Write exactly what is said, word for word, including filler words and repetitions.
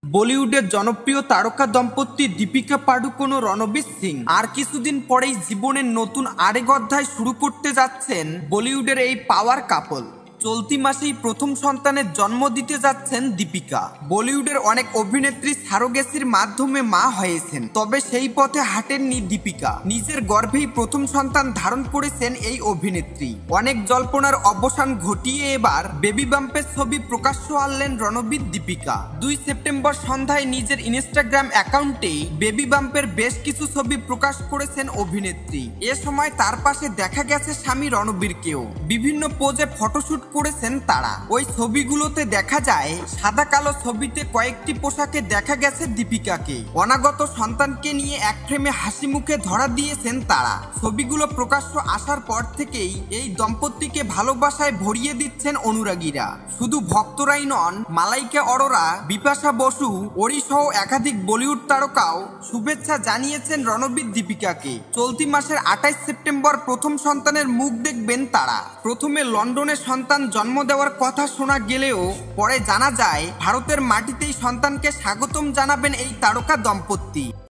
বলিউডের জনপ্রিয় তারকা দম্পতি দীপিকা পাডুকোন ও রণবীর সিং আর কিছুদিন পরেই জীবনের নতুন আরেক অধ্যায় শুরু করতে যাচ্ছেন বলিউডের এই পাওয়ার কাপল। চলতি মাসেই প্রথম সন্তানের জন্ম দিতে যাচ্ছেন দীপিকা। বলিউডের অনেক অভিনেত্রী সারোগেসির মাধ্যমে মা হয়েছেন, তবে সেই পথে হাঁটেননি দীপিকা। নিজের গর্ভেই প্রথম সন্তান ধারণ করেছেন এই অভিনেত্রী। অনেক জল্পনার অবসান ঘটিয়ে এবার বেবি বাম্পের ছবি প্রকাশ্য আনলেন রণবীর দীপিকা। দুই সেপ্টেম্বর সন্ধ্যায় নিজের ইনস্টাগ্রাম অ্যাকাউন্টে বেবি বাম্পের বেশ কিছু ছবি প্রকাশ করেছেন অভিনেত্রী। এ সময় তার পাশে দেখা গেছে স্বামী রণবীরকেও। বিভিন্ন পোজে ফটোশুট করেছেন তারা। ওই ছবিগুলোতে দেখা যায় সাদা কালো ছবিতে কয়েকটি পোশাকে দেখা গেছে দীপিকাকে। অনাগত সন্তানকে নিয়ে এক ফ্রেমে হাসি মুখে ধরা দিয়েছেন তারা। ছবিগুলো প্রকাশ্য আসার পর থেকেই এই দম্পতিকে ভালোবাসায় ভরিয়ে দিচ্ছেন অনুরাগীরা। শুধু ভক্তরাই নন, মালাইকা অরোরা, বিপাশা বসু, অরি সহ একাধিক বলিউড তারকাও শুভেচ্ছা জানিয়েছেন রণবীর দীপিকাকে। চলতি মাসের আঠাইশ সেপ্টেম্বর প্রথম সন্তানের মুখ দেখবেন তারা। প্রথমে লন্ডনে সন্তান জন্ম দেওয়ার কথা শোনা গেলেও পরে জানা যায় ভারতের মাটিতেই সন্তানকে স্বাগতম জানাবেন এই তারকা দম্পতি।